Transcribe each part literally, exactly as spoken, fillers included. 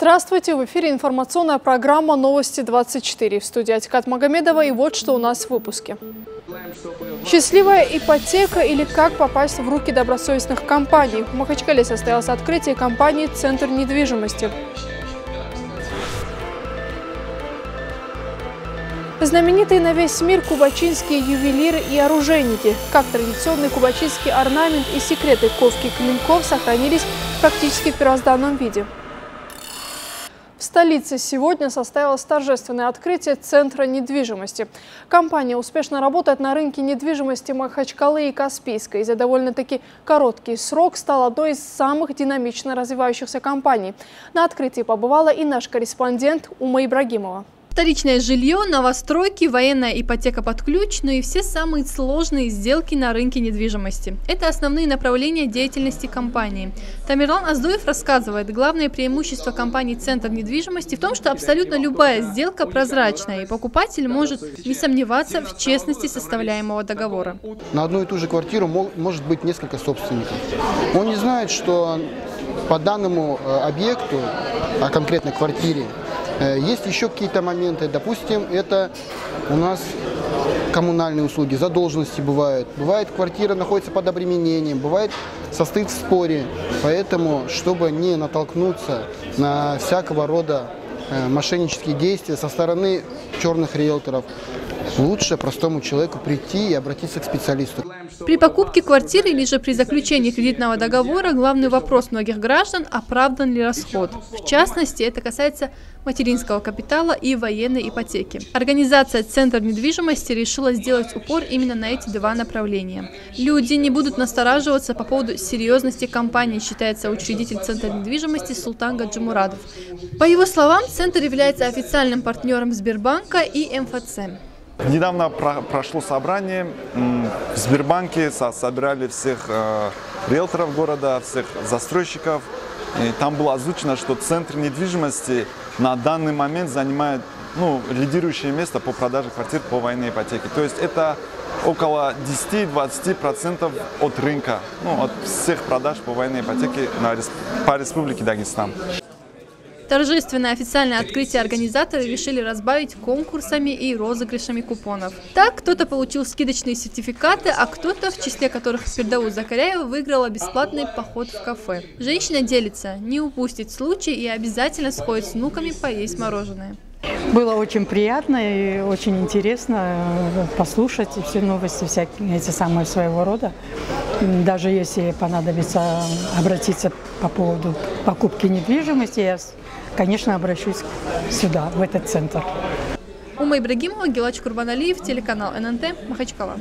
Здравствуйте! В эфире информационная программа «Новости двадцать четыре». В студии Атикат Магомедова, и вот что у нас в выпуске. Счастливая ипотека или как попасть в руки добросовестных компаний. В Махачкале состоялось открытие компании «Центр недвижимости». Знаменитые на весь мир кубачинские ювелиры и оружейники. Как традиционный кубачинский орнамент и секреты ковки клинков сохранились практически в первозданном виде. В столице сегодня состоялось торжественное открытие Центра недвижимости. Компания успешно работает на рынке недвижимости Махачкалы и Каспийска и за довольно-таки короткий срок стала одной из самых динамично развивающихся компаний. На открытии побывала и наш корреспондент Ума Ибрагимова. Вторичное жилье, новостройки, военная ипотека под ключ, но и все самые сложные сделки на рынке недвижимости. Это основные направления деятельности компании. Тамерлан Аздуев рассказывает, главное преимущество компании «Центр недвижимости» в том, что абсолютно любая сделка прозрачная, и покупатель может не сомневаться в честности составляемого договора. На одну и ту же квартиру может быть несколько собственников. Он не знает, что по данному объекту, а конкретно квартире, есть еще какие-то моменты, допустим, это у нас коммунальные услуги, задолженности бывают. Бывает, квартира находится под обременением, бывает, состоит в споре. Поэтому, чтобы не натолкнуться на всякого рода мошеннические действия со стороны черных риэлторов, лучше простому человеку прийти и обратиться к специалисту. При покупке квартиры или же при заключении кредитного договора главный вопрос многих граждан – оправдан ли расход. В частности, это касается материнского капитала и военной ипотеки. Организация «Центр недвижимости» решила сделать упор именно на эти два направления. Люди не будут настораживаться по поводу серьезности компании, считается учредитель «Центра недвижимости» Султан Гаджимурадов. По его словам, Центр является официальным партнером Сбербанка и эм эф цэ. Недавно про прошло собрание. В Сбербанке со собирали всех э, риэлторов города, всех застройщиков. И там было озвучено, что Центр недвижимости на данный момент занимает ну, лидирующее место по продаже квартир по военной ипотеке. То есть это около десяти-двадцати процентов от рынка, ну, от всех продаж по военной ипотеке на, по республике Дагестан. Торжественное официальное открытие организаторы решили разбавить конкурсами и розыгрышами купонов. Так, кто-то получил скидочные сертификаты, а кто-то, в числе которых Фирдаус Закаряева, выиграла бесплатный поход в кафе. Женщина делится, не упустит случай и обязательно сходит с внуками поесть мороженое. Было очень приятно и очень интересно послушать все новости, всякие эти самые своего рода. Даже если понадобится обратиться по поводу покупки недвижимости, я, конечно, обращусь сюда, в этот центр. Ума Ибрагимова, Гилач Курбаналиев, телеканал эн эн тэ, Махачкала.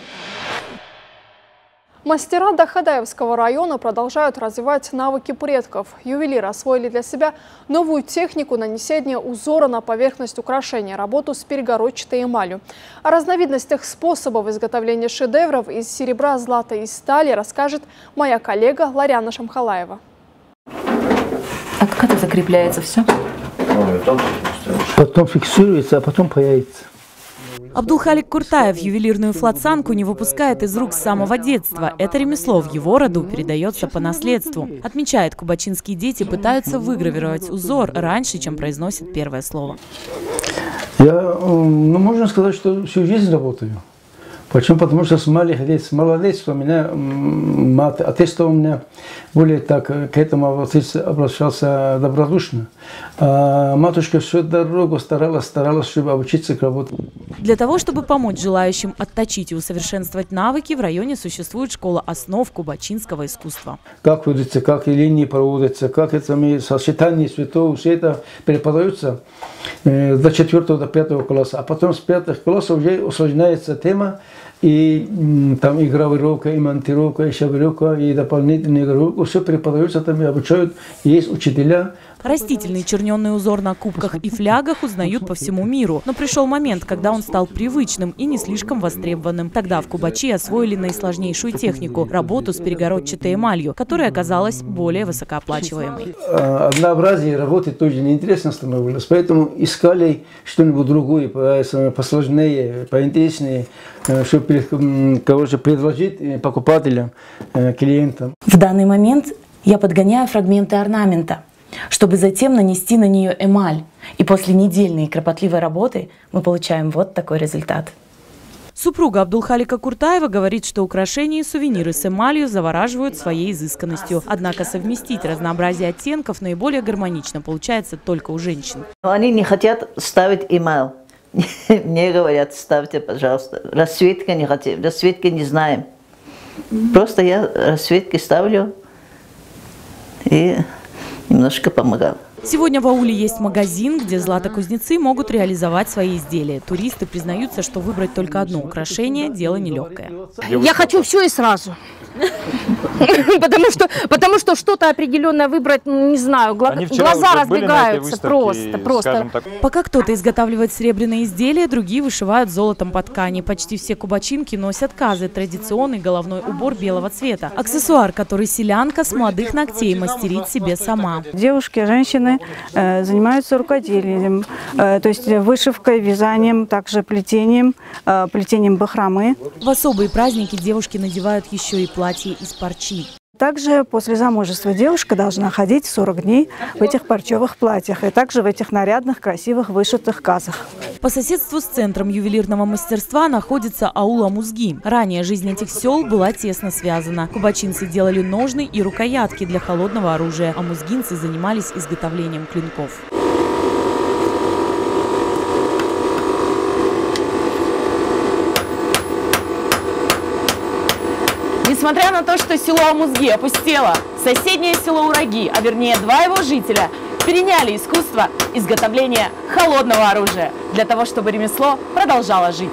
Мастера Дахадаевского района продолжают развивать навыки предков. Ювелиры освоили для себя новую технику нанесения узора на поверхность украшения, работу с перегородчатой эмалью. О разновидностях способов изготовления шедевров из серебра, злата и стали расскажет моя коллега Ларяна Шамхалаева. А как это закрепляется все? Потом фиксируется, а потом появится. Абдулхалик Куртаев ювелирную флацанку не выпускает из рук с самого детства. Это ремесло в его роду передается по наследству. Отмечает, кубачинские дети пытаются выгравировать узор раньше, чем произносят первое слово. Я, ну, можно сказать, что всю жизнь работаю. Почему? Потому что с малых лет, с малолетства у меня, отец у меня более так к этому обращался добродушно. А матушка всю дорогу старалась, старалась, чтобы обучиться к работе. Для того, чтобы помочь желающим отточить и усовершенствовать навыки, в районе существует школа основ кубачинского искусства. Как водится, как и линии проводятся, как это сочетание цветов, все это преподается э, до четвертого, до пятого класса. А потом с пятого класса уже усложняется тема. И там и гравировка, и монтировка, и шавировка, и дополнительная гравировка. Все преподается, там и обучают. Есть учителя. Растительный черненный узор на кубках и флягах узнают по всему миру. Но пришел момент, когда он стал привычным и не слишком востребованным. Тогда в Кубачи освоили наисложнейшую технику – работу с перегородчатой эмалью, которая оказалась более высокооплачиваемой. Однообразие работы тоже неинтересно становилось, поэтому искали что-нибудь другое, посложнее, поинтереснее, чтобы, короче, предложить покупателям, клиентам. В данный момент я подгоняю фрагменты орнамента. чтобы затем нанести на нее эмаль. И после недельной кропотливой работы мы получаем вот такой результат. Супруга Абдулхалика Куртаева говорит, что украшения и сувениры с эмалью завораживают своей изысканностью. Однако совместить разнообразие оттенков наиболее гармонично получается только у женщин. Они не хотят ставить эмаль. Мне говорят, ставьте, пожалуйста. Расцветки не хотим, расцветки не знаем. Просто я расцветки ставлю и немножко помогаю. Сегодня в ауле есть магазин, где златокузнецы могут реализовать свои изделия. Туристы признаются, что выбрать только одно украшение – дело нелегкое. Я хочу все и сразу. Потому что, потому что что-то определенное выбрать, не знаю, глаза разбегаются просто, просто. Пока кто-то изготавливает серебряные изделия, другие вышивают золотом по ткани. Почти все кубачинки носят казы, традиционный головной убор белого цвета. Аксессуар, который селянка с молодых ногтей мастерит себе сама. Девушки, женщины э, занимаются рукоделием, э, то есть вышивкой, вязанием, также плетением, э, плетением бахромы. В особые праздники девушки надевают еще и платья из парчи. Также после замужества девушка должна ходить сорок дней в этих парчевых платьях и также в этих нарядных, красивых, вышитых казах. По соседству с центром ювелирного мастерства находится аул Амузги. Ранее жизнь этих сел была тесно связана. Кубачинцы делали ножны и рукоятки для холодного оружия, а музгинцы занимались изготовлением клинков. Несмотря на то, что село Амузги опустело, соседнее село Ураги, а вернее два его жителя, переняли искусство изготовления холодного оружия для того, чтобы ремесло продолжало жить.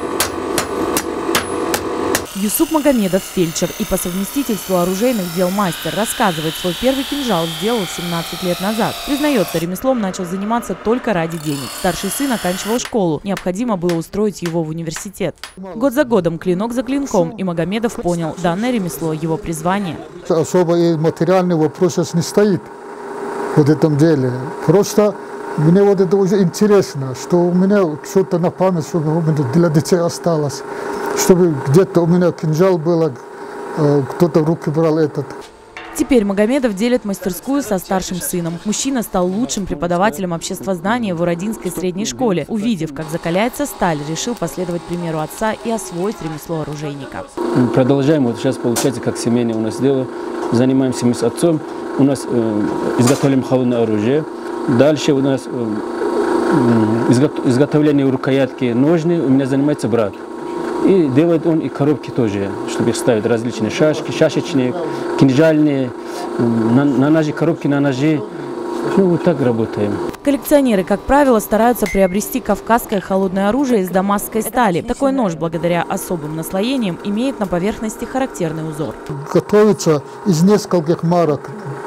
Юсуп Магомедов, фельдшер и по совместительству оружейных дел мастер, рассказывает, свой первый кинжал сделал семнадцать лет назад. Признается, ремеслом начал заниматься только ради денег. Старший сын оканчивал школу, необходимо было устроить его в университет. Год за годом, клинок за клинком, и Магомедов понял, данное ремесло – его призвание. Особо и материальный вопрос не стоит в этом деле. Просто мне вот это уже интересно, что у меня что-то на память, чтобы для детей осталось. Чтобы где-то у меня кинжал был, кто-то в руки брал этот. Теперь Магомедов делит мастерскую со старшим сыном. Мужчина стал лучшим преподавателем обществознания в Уродинской средней школе. Увидев, как закаляется сталь, решил последовать примеру отца и освоить ремесло оружейника. Продолжаем. Вот сейчас получается, как семейное у нас дело. Занимаемся мы с отцом. У нас э, изготовляем холодное оружие. Дальше у нас э, изготовление рукоятки, ножны. У меня занимается брат. И делает он и коробки тоже, чтобы их ставить различные шашки, шашечные, кинжальные, на, на ножи, коробки на ножи. Ну, вот так работаем. Коллекционеры, как правило, стараются приобрести кавказское холодное оружие из дамасской стали. Такой нож, благодаря особым наслоениям, имеет на поверхности характерный узор. Готовится из нескольких марок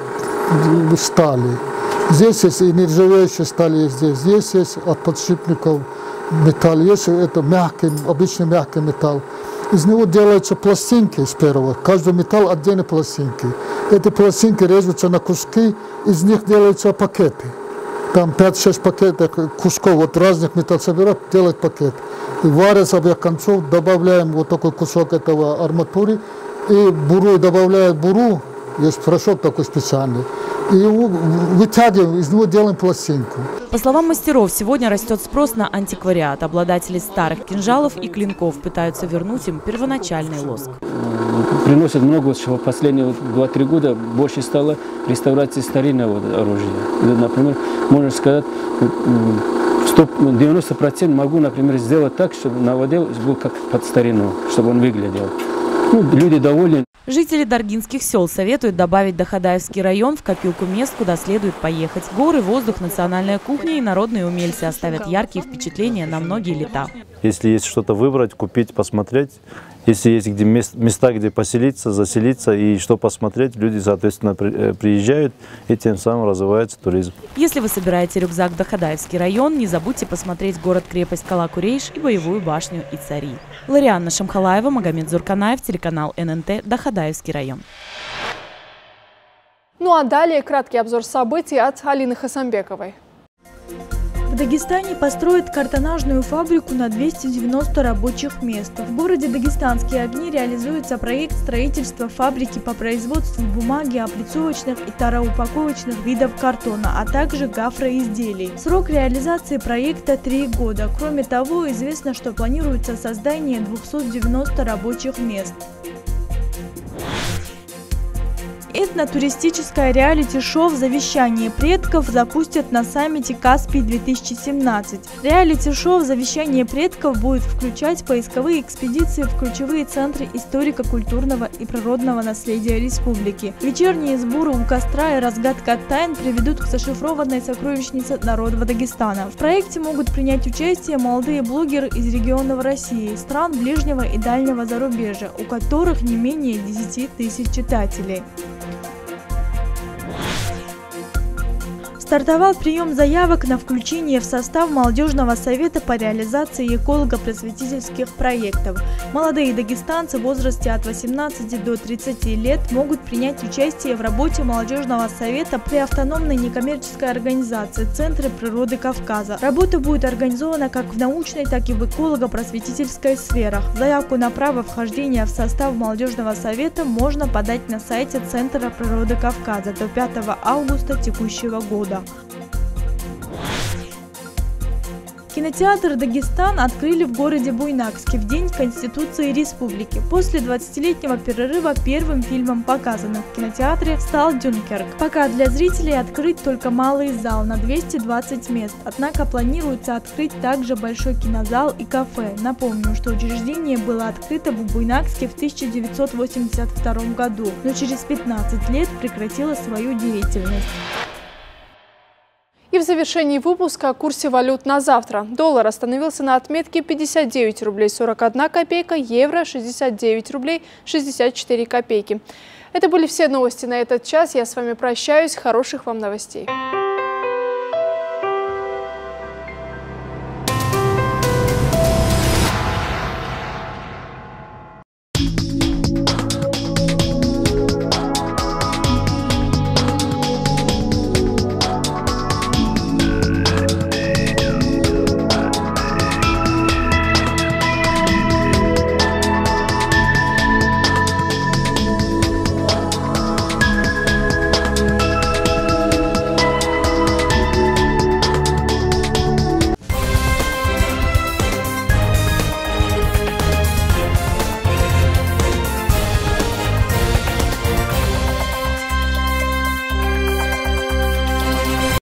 стали. Здесь есть и нержавеющая сталь, здесь, здесь есть от подшипников металл, есть это мягкий, обычный мягкий металл. Из него делаются пластинки с первого. Каждый металл отдельные пластинки. Эти пластинки режутся на куски, из них делаются пакеты. Там пять-шесть пакетов кусков вот разных металлов собирают, делают пакет. И варят с обеих концов, добавляем вот такой кусок этого арматуры, и буру добавляют буру, есть порошок такой специальный. И его вытягиваем, из него делаем пластинку. По словам мастеров, сегодня растет спрос на антиквариат. Обладатели старых кинжалов и клинков пытаются вернуть им первоначальный лоск. Приносят много, в последние два-три года больше стало реставрации старинного оружия. Например, можно сказать, девяносто процентов могу, например, сделать так, чтобы на воде был как под старину, чтобы он выглядел. Ну, люди довольны. Жители даргинских сел советуют добавить Дахадаевский район в копилку мест, куда следует поехать. Горы, воздух, национальная кухня и народные умельцы оставят яркие впечатления на многие лета. Если есть что-то выбрать, купить, посмотреть, если есть где места, где поселиться, заселиться и что посмотреть, люди, соответственно, приезжают, и тем самым развивается туризм. Если вы собираете рюкзак в Дахадаевский район, не забудьте посмотреть город-крепость Кала-Курейш и боевую башню Ицари. Ларианна Шамхалаева, Магомед Зурканаев, телеканал эн эн тэ, Дахадаевский район. Ну а далее краткий обзор событий от Алины Хасамбековой. В Дагестане построят картонажную фабрику на двести девяносто рабочих мест. В городе Дагестанские огни реализуется проект строительства фабрики по производству бумаги, облицовочных и тароупаковочных видов картона, а также гофроизделий. Срок реализации проекта три года. Кроме того, известно, что планируется создание двухсот девяноста рабочих мест. Этнотуристическое реалити-шоу «Завещание предков» запустят на саммите Каспий-две тысячи семнадцать. Реалити-шоу «Завещание предков» будет включать поисковые экспедиции в ключевые центры историко-культурного и природного наследия республики. Вечерние сборы у костра и разгадка тайн приведут к зашифрованной сокровищнице народа Дагестана. В проекте могут принять участие молодые блогеры из регионов России, стран ближнего и дальнего зарубежья, у которых не менее десяти тысяч читателей. Стартовал прием заявок на включение в состав молодежного совета по реализации эколого-просветительских проектов. Молодые дагестанцы в возрасте от восемнадцати до тридцати лет могут принять участие в работе молодежного совета при автономной некоммерческой организации «Центры природы Кавказа». Работа будет организована как в научной, так и в эколого-просветительской сферах. Заявку на право вхождения в состав молодежного совета можно подать на сайте Центра природы Кавказа до пятого августа текущего года. Кинотеатр «Дагестан» открыли в городе Буйнакске в День Конституции Республики. После двадцатилетнего перерыва первым фильмом, показанным в кинотеатре, стал «Дюнкерк». Пока для зрителей открыт только малый зал на двести двадцать мест, однако планируется открыть также большой кинозал и кафе. Напомню, что учреждение было открыто в Буйнакске в тысяча девятьсот восемьдесят втором году, но через пятнадцать лет прекратило свою деятельность. И в завершении выпуска о курсе валют на завтра. Доллар остановился на отметке пятьдесят девять рублей сорок одна копейка, евро шестьдесят девять рублей шестьдесят четыре копейки. Это были все новости на этот час. Я с вами прощаюсь. Хороших вам новостей.